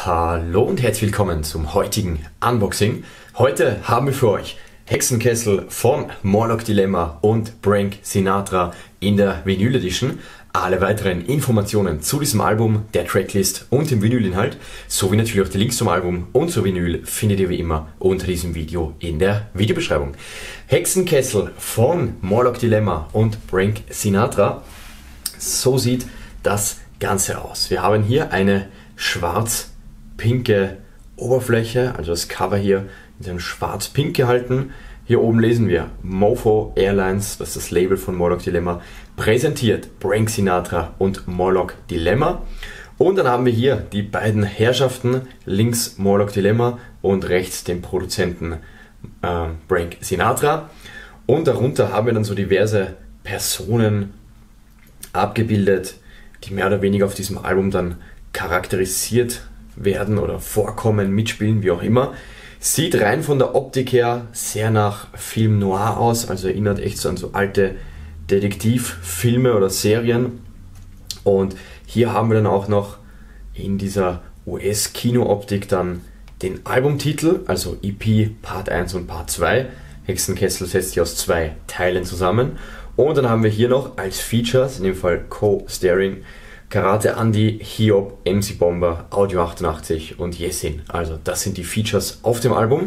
Hallo und herzlich willkommen zum heutigen Unboxing. Heute haben wir für euch Hexenkessel von Morlock Dilemma und Frank Sinatra in der Vinyl Edition. Alle weiteren Informationen zu diesem Album, der Tracklist und dem Vinylinhalt, sowie natürlich auch die Links zum Album und zur Vinyl findet ihr wie immer unter diesem Video in der Videobeschreibung. Hexenkessel von Morlock Dilemma und Frank Sinatra. So sieht das Ganze aus. Wir haben hier eine schwarz-pinke Oberfläche, also das Cover hier ist in schwarz-pink gehalten. Hier oben lesen wir Mofo Airlines, das ist das Label von Morlock Dilemma, präsentiert Frank Sinatra und Morlock Dilemma. Und dann haben wir hier die beiden Herrschaften, links Morlock Dilemma und rechts den Produzenten Frank Sinatra. Und darunter haben wir dann so diverse Personen abgebildet, die mehr oder weniger auf diesem Album dann charakterisiert werden oder vorkommen, mitspielen, wie auch immer. Sieht rein von der Optik her sehr nach Film Noir aus, also erinnert echt so an so alte Detektivfilme oder Serien. Und hier haben wir dann auch noch in dieser US-Kino-Optik dann den Albumtitel, also EP Part 1 und Part 2. Hexenkessel setzt sich aus zwei Teilen zusammen. Und dann haben wir hier noch als Features, in dem Fall Co-Starring, Karate Andy, Hiob, MC Bomber, Audio 88 und Yesin. Also das sind die Features auf dem Album.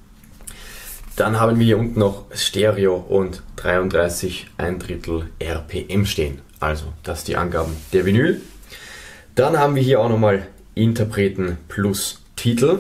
Dann haben wir hier unten noch Stereo und 33 1/3 RPM stehen. Also das sind die Angaben der Vinyl. Dann haben wir hier auch nochmal Interpreten plus Titel.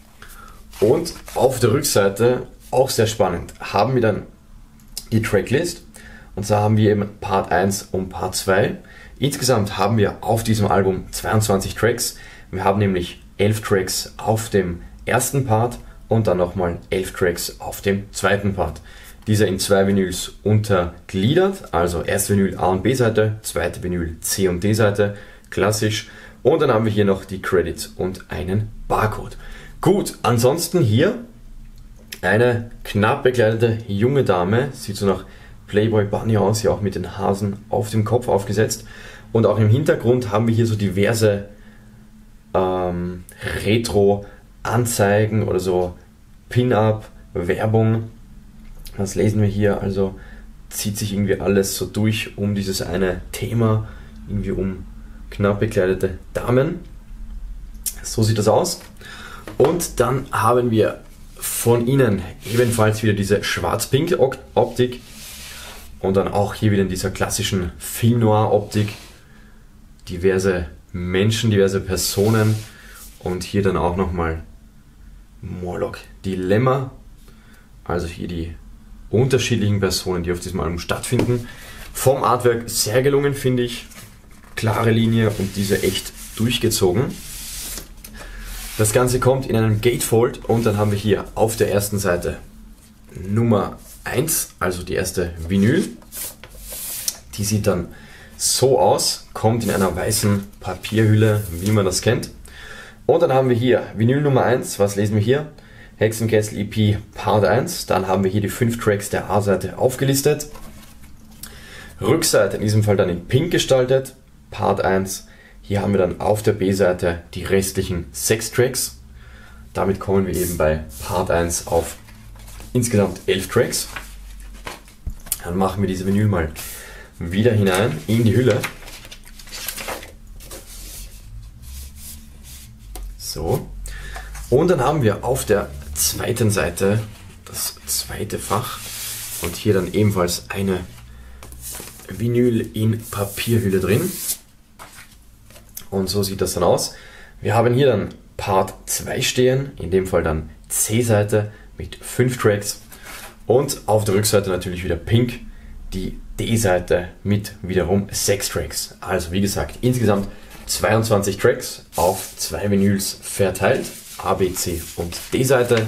Und auf der Rückseite, auch sehr spannend, haben wir dann die Tracklist. Und zwar haben wir eben Part 1 und Part 2. Insgesamt haben wir auf diesem Album 22 Tracks. Wir haben nämlich 11 Tracks auf dem ersten Part und dann nochmal 11 Tracks auf dem zweiten Part. Dieser in zwei Vinyls untergliedert, also erste Vinyl A und B Seite, zweite Vinyl C und D Seite, klassisch. Und dann haben wir hier noch die Credits und einen Barcode. Gut, ansonsten hier eine knapp bekleidete junge Dame, sieht so nach Playboy Bunny aus, hier auch mit den Hasen auf dem Kopf aufgesetzt. Und auch im Hintergrund haben wir hier so diverse Retro-Anzeigen oder so Pin-Up-Werbung. Was lesen wir hier? Also zieht sich irgendwie alles so durch um dieses eine Thema, irgendwie um knapp bekleidete Damen. So sieht das aus. Und dann haben wir von ihnen ebenfalls wieder diese schwarz-pink-Optik. Und dann auch hier wieder in dieser klassischen Film-Noir-Optik diverse Menschen, diverse Personen und hier dann auch nochmal Morlock Dilemma, also hier die unterschiedlichen Personen, die auf diesem Album stattfinden. Vom Artwork sehr gelungen, finde ich, klare Linie und diese echt durchgezogen. Das Ganze kommt in einem Gatefold und dann haben wir hier auf der ersten Seite Nummer 1, also die erste Vinyl. Die sieht dann so aus, kommt in einer weißen Papierhülle, wie man das kennt. Und dann haben wir hier Vinyl Nummer 1, was lesen wir hier? Hexenkessel EP Part 1. Dann haben wir hier die 5 Tracks der A-Seite aufgelistet. Rückseite in diesem Fall dann in Pink gestaltet, Part 1. Hier haben wir dann auf der B-Seite die restlichen 6 Tracks. Damit kommen wir eben bei Part 1 auf insgesamt 11 Tracks. Dann machen wir diese Vinyl mal wieder hinein in die Hülle. So. Und dann haben wir auf der zweiten Seite das zweite Fach und hier dann ebenfalls eine Vinyl in Papierhülle drin. Und so sieht das dann aus. Wir haben hier dann Part 2 stehen, in dem Fall dann C-Seite mit 5 Tracks und auf der Rückseite natürlich wieder Pink, die D-Seite mit wiederum 6 Tracks. Also wie gesagt, insgesamt 22 Tracks auf 2 Vinyls verteilt, A, B, C und D-Seite.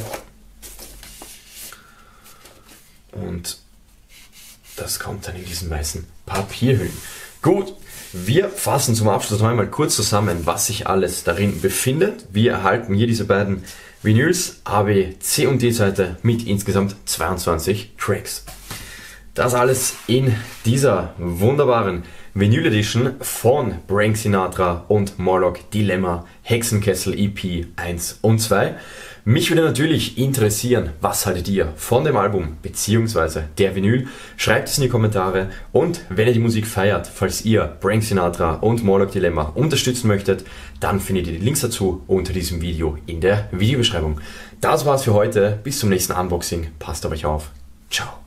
Und das kommt dann in diesen weißen Papierhüllen. Gut, wir fassen zum Abschluss noch einmal kurz zusammen, was sich alles darin befindet. Wir erhalten hier diese beiden Vinyls, A, B, C und D-Seite mit insgesamt 22 Tracks. Das alles in dieser wunderbaren Vinyl Edition von Frank Sinatra und Morlock Dilemma Hexenkessel EP 1 und 2. Mich würde natürlich interessieren, was haltet ihr von dem Album bzw. der Vinyl? Schreibt es in die Kommentare und wenn ihr die Musik feiert, falls ihr Frank Sinatra und Morlock Dilemma unterstützen möchtet, dann findet ihr die Links dazu unter diesem Video in der Videobeschreibung. Das war's für heute, bis zum nächsten Unboxing, passt auf euch auf, ciao.